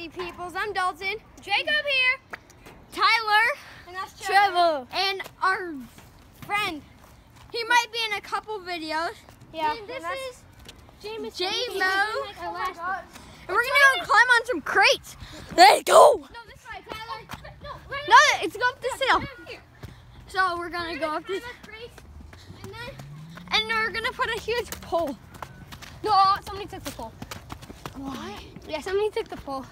party peoples. I'm Dalton. Jacob here. Tyler. And that's Trevor. And our friend. He might be in a couple videos. Yeah. And this is James. J-Mo. Oh And we're going to go climb on some crates. Let's go. No, this way, Tyler. No, it's go up this hill. So we're going to go up this. And we're going to put a huge pole. No, somebody took the pole. What? Yeah, somebody took the pole.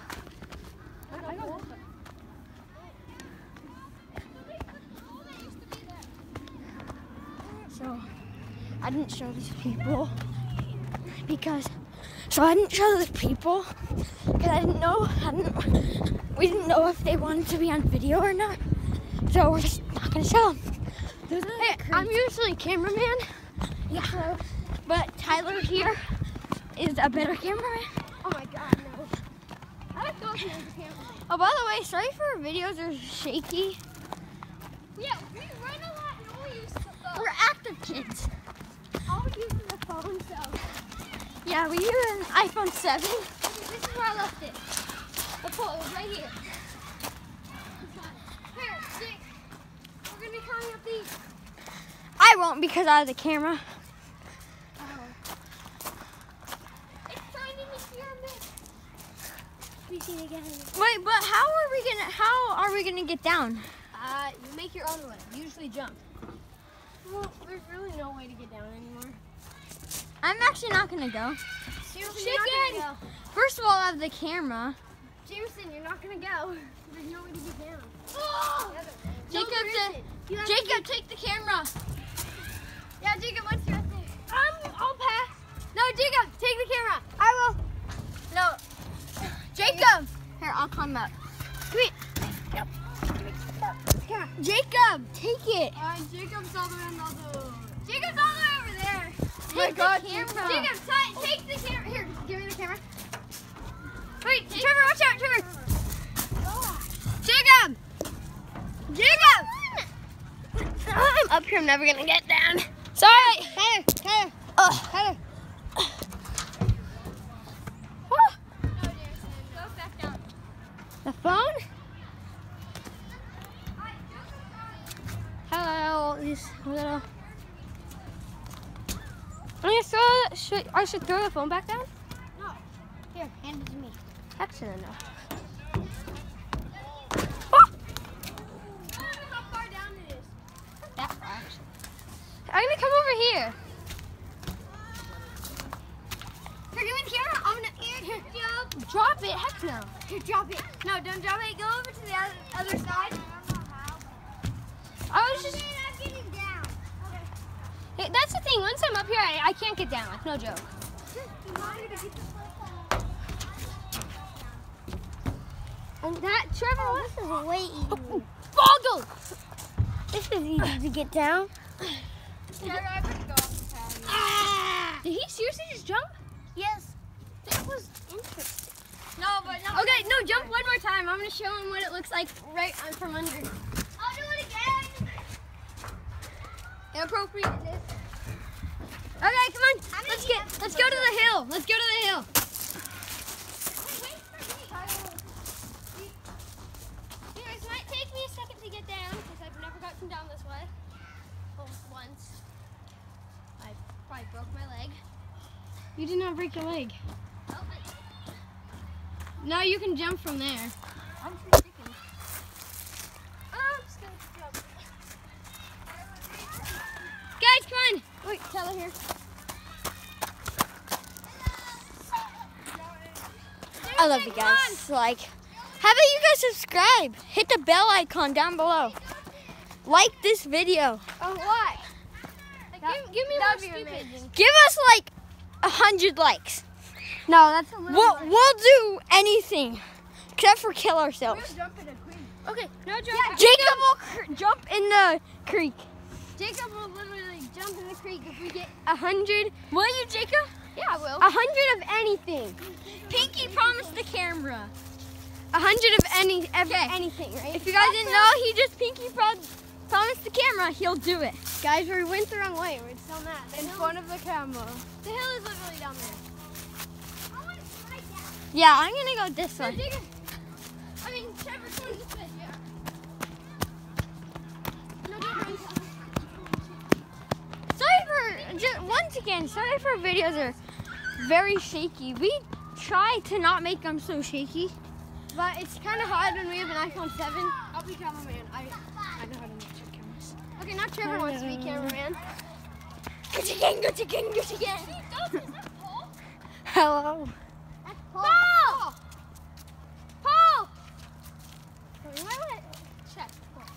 So I didn't show these people because I didn't know. We didn't know if they wanted to be on video or not. So we're just not gonna show them. Hey, I'm usually a cameraman. Yeah. But Tyler here is a better cameraman. Oh my God, no. I like those as a camera. Oh, by the way, sorry for our videos are shaky. Yeah, we run a lot and all use the phone. We're active kids. All using the phone, so. Yeah, we use an iPhone 7. This is where I left it. The pole was right here. Here, stick. We're gonna be climbing up these. I won't because I have the camera. It's trying to experiment. We see it again. Wait, but how are we gonna get down? You make your own way. Usually jump. Well, there's really no way to get down anymore. I'm actually not gonna go. Seriously, you're not gonna go. First of all, I have the camera. Jameson, you're not gonna go. There's no way to get down. Jacob, take the camera. Yeah, Jacob, what's your thing? I'll pass. No, Jacob, take the camera. I will. No, Jacob. Here, I'll climb up. Come here. Jacob, take it. Jacob's all the way on the other. Jacob's all the way over there. My God, the camera. Jacob, take the camera. Here, give me the camera. Wait, Trevor, watch out, Trevor. Jacob. Jacob. I'm up here. I'm never gonna get down. Sorry. Tyler. Tyler. Go back down. The phone? Hello, this little. I should throw the phone back down? No. Here, hand it to me. Excellent. How far down it is? That far. I'm gonna come over here. Here, give me the camera. I'm gonna here, jump. Drop it. Heck no. Here, drop it. No, don't drop it. Go over to the other side. I was just. I'm getting down. Okay. Hey, that's the thing. Once I'm up here, I can't get down. Like, no joke. And that, Trevor, This is way easy. Boggle! This is easy to get down. Did he seriously just jump? Yes. That was interesting. No, but no. Okay, no, jump one more time. I'm gonna show him what it looks like right from under. I'll do it again. Inappropriateness. Okay, come on. Let's go to the hill. Let's go to the hill. It might take me a second to get down because I've never gotten down this way. Well, once. I probably broke my leg. You did not break your leg. Oh, No, you can jump from there. I'm pretty chicken. I'm just gonna jump. Guys, come on. Wait, Tyler here. I love you guys. Like, how about you guys subscribe? Hit the bell icon down below. Like this video. Oh, what? Give me that'd more be stupid. amazing. Give us like 100 likes. No, that's a little. We'll do anything except for kill ourselves. Jump in a creek. Okay, no jump. Yeah, Jacob will jump in the creek. Jacob will literally jump in the creek if we get 100. Will you, Jacob? Yeah, I will. 100 of anything. Pinky promised the camera. 100 of anything, right? If you guys didn't know, he just Pinky promised the camera he'll do it. Guys, we went the wrong way. We're still not. In front of the camera. The hill is literally down there. Yeah, I'm gonna go this way. once again, sorry if our videos are very shaky. We try to not make them so shaky. But it's kind of hard when we have an iPhone 7. I'll be cameraman. I know how to make check cameras. Okay, now Trevor wants to be cameraman. Gucci gang, Gucci gang, Gucci gang. Is that Paul? Hello. That's Paul! Paul! You might want to check.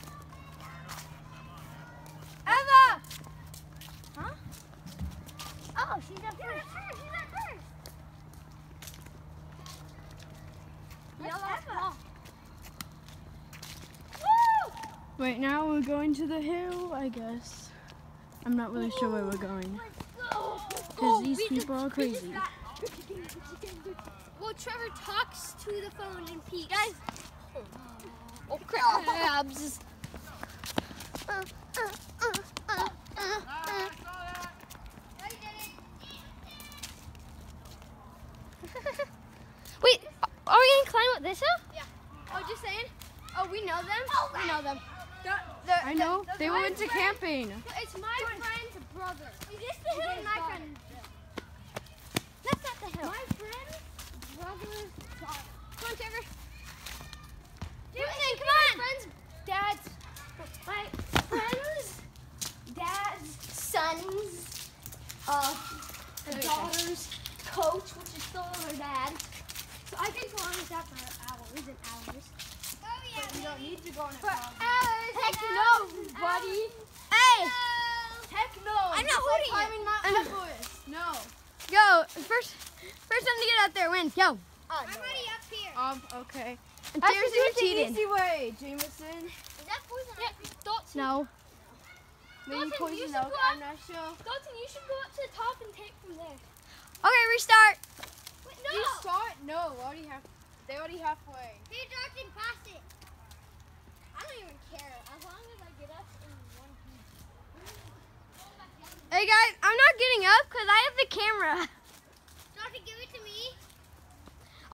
Eva! Huh? Oh, she's up first. She's up first. Yellow. Woo! Wait, now we're going to the hill, I guess. I'm not really sure where we're going. Because these people are crazy. Well, Trevor talks to the phone and peeks. Guys. Oh, crabs. Wait, are we gonna climb up this hill? Yeah. Oh, just saying. Oh, we know them? We know them. I know. They went to camping. It's my friend's brother. Is this the hill? My friend. That's not the hill. My friend's brother's daughter. Come on, Trevor. Come on. My friend's dad's son's daughter's coach, which is still her dad. So I can go on with that for hours and hours. Oh yeah. But we don't need to go on a For call. hours. Heck no, buddy. Hey. Heck no. I'm not holding climbing Mount Everest. No. Go. First one to get out there wins. Go. I'm already up here. Okay. And That's seriously, the we're cheating. easy way, Jameson. Is that poison ivy? Dalton. No. Maybe Dalton, you poison should oak. go I'm not sure. Dalton, you should go up to the top and take from there. Okay, restart. Wait, no. You start? No, they already halfway. Hey, Dalton, pass it. I don't even care. As long as I get up in one piece. Hey guys, I'm not getting up because I have the camera.